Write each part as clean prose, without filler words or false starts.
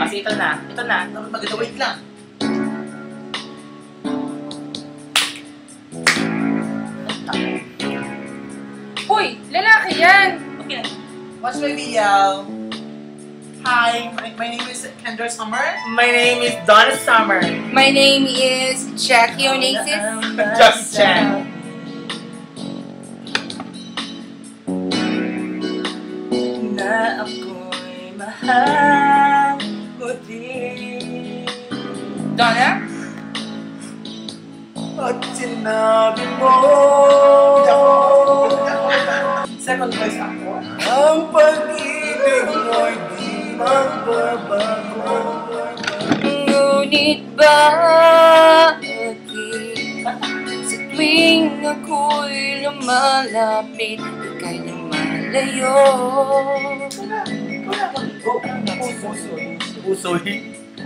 Kasi ito na. Ito na. Maganda, wait lang. Hoy! Lalaki yan! Okay. What's my video? Hi, my name is Kendra Summer. My name is Donna Summer. My name is Jackie Onassis. Just Chan. Na ako'y mahal mo din. Donna? At sinabi mo Second voice ako. ang pag-ibig mo'y di magbabago. Ngunit bakit sa tuwing ako'y lumalapit, ika'y lumalayo? Puso'y. Puso'y.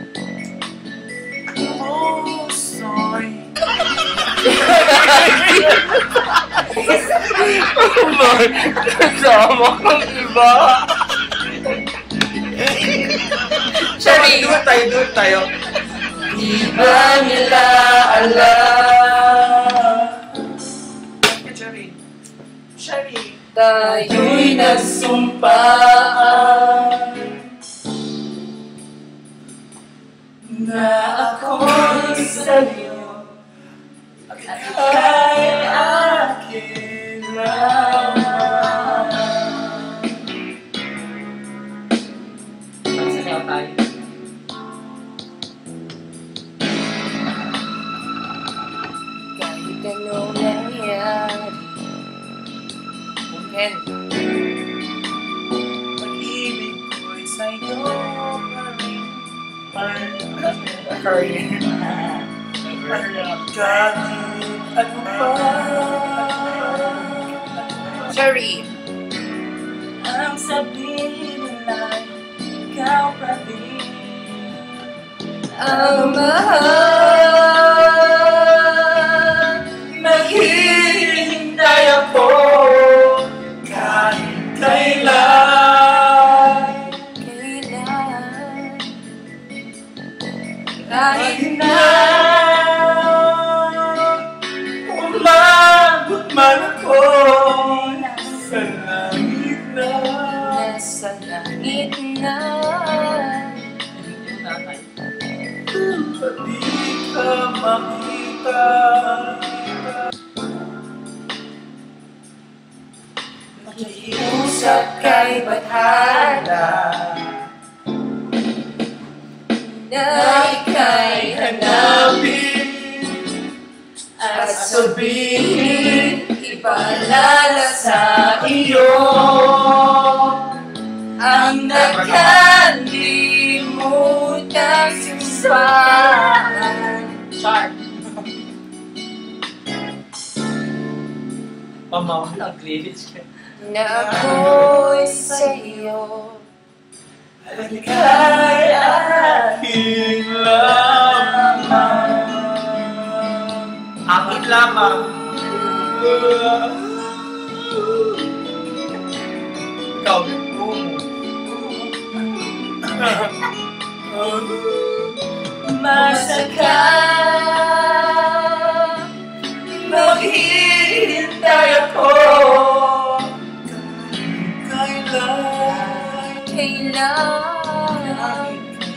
Puso'y. Kasama kang iba. Sorry. Do it tayo. Di ba nila alam? Sherry. Sherry. Tayo'y nagsumpaan na ako'y sa'yo at ika'y akin lamang. Sasayaw tayo. Kahit anong nangyari, Ken. Pag-ibig ko'y sa'yo pa rin. Curry. Kahit ano pa. Sherry. Ang sabihin nila'y ikaw pa rin. Ang mahal, Naghihintay ako kahit kailan. Kahit na umabot man ako sa langit na. nasa langit na. Di ka makita. Nakikiusap kay Bathana na ika'y hanapin at sabihin, ipaalala sa iyo ang nakalimutang simbahan. Sharp. Pamaw ng cleavage ka. Na ako'y sa'yo At ika'y akin lamang. Akin lamang. Ikaw. masaka Maghihintay ako kailan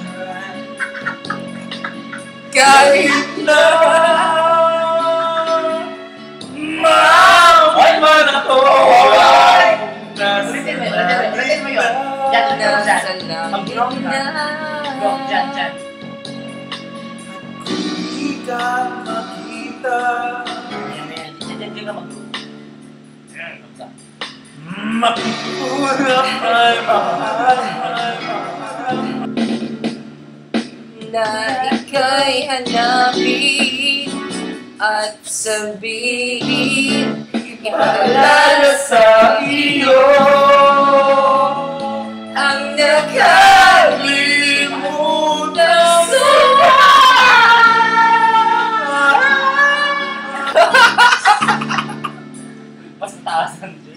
kahit na maaway man ako. Ulitin mo yun. Diyan, nasa diyan. langit Mag-rock ka. na. Rock, dyan. Di ka makita. Yan. Diyan ka mag-rock. Yan, rock ka. Makikuna ay mahal. Na ika'y hanapin at sabihin, ipaalala sa iyo ang nakalimutan sa Mas taasan din.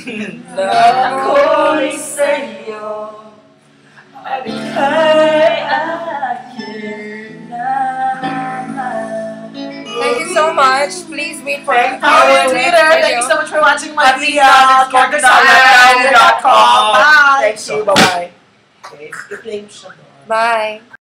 na ako'y sa'yo At ika'y so much. Please wait for Follow our me on next Twitter. Thank video. you so much for watching my Happy video. Saturday. Bye. Thank you. Bye-bye. Okay, i-play mo siya doon. Bye.